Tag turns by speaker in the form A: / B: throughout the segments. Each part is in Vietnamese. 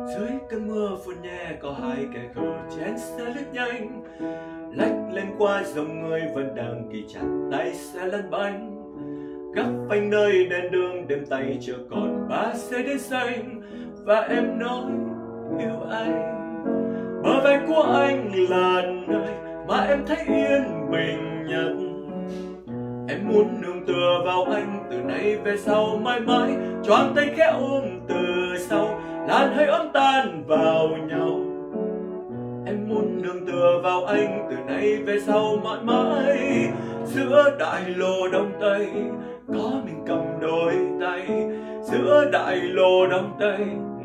A: Dưới cơn mưa phùn nhẹ có hai kẻ khờ chen xe lướt nhanh, lách lên qua dòng người vẫn đang kỳ chặt tay xe lăn bánh. Góc phanh nơi đèn đường đêm tay chưa còn 3 xe đến xanh, và em nói yêu anh. Bờ vai của anh là nơi mà em thấy yên bình nhất. Em muốn nương tựa vào anh từ nay về sau mãi mãi, choàng tay khẽ ôm từ sau, làn hơi ấm tan vào nhau. Em muốn nương tựa vào anh từ nay về sau mãi mãi. Giữa đại lộ Đông Tây có mình cầm đôi tay, giữa đại lộ Đông Tây,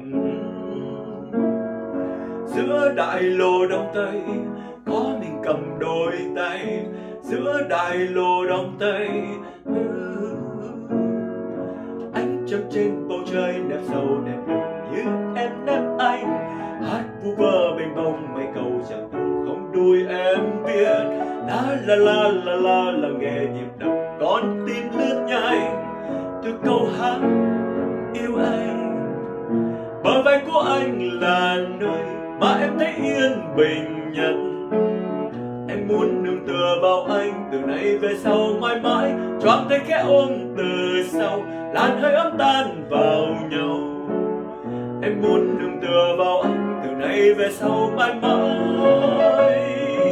A: giữa đại lộ Đông Tây có mình cầm đôi tay, giữa đại lộ Đông Tây. Ánh trăng trên bầu trời đẹp sâu đẹp đường như em nép anh, hát vu vơ bềnh bông mấy câu chẳng từ không đuôi em biết. La la la la là nghe nhịp đập con tim lướt nhanh từ câu hát yêu anh. Bờ vai của anh là nơi mà em thấy yên bình nhất. Em muốn nương tựa vào anh từ nay về sau mãi mãi, choàng tay khẽ ôm từ sau, làn hơi ấm tan vào nhau. Em muốn nương tựa vào anh từ nay về sau mãi mãi.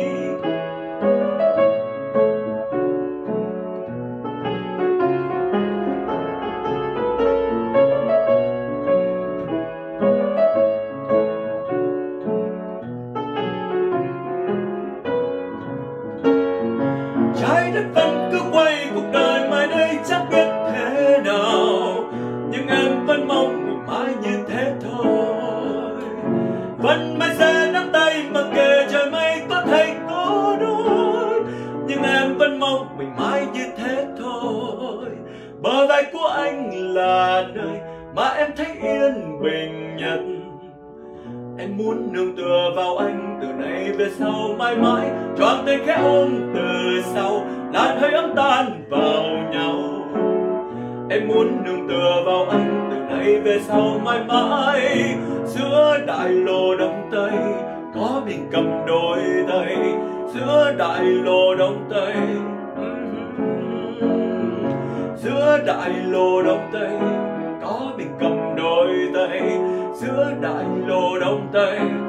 A: Trái đất vẫn cứ quay, cuộc đời mai đây chẳng biết thế nào, nhưng em vẫn mong mình mãi như thế thôi. Vẫn mãi sẽ nắm tay mặc kệ trời mây có thay có đổi, nhưng em vẫn mong mình mãi như thế thôi. Bờ vai của anh là nơi mà em thấy yên bình nhất. Em muốn nương tựa vào anh từ nay về sau mãi mãi, choàng tay khẽ ôm từ sau, làn hơi ấm tan vào nhau. Em muốn nương tựa vào anh từ nay về sau mãi mãi. Giữa đại lộ Đông Tây có mình cầm đôi tay, giữa đại lộ Đông Tây, giữa đại lộ Đông Tây có mình cầm đôi tay, giữa đại lộ Đông Tây.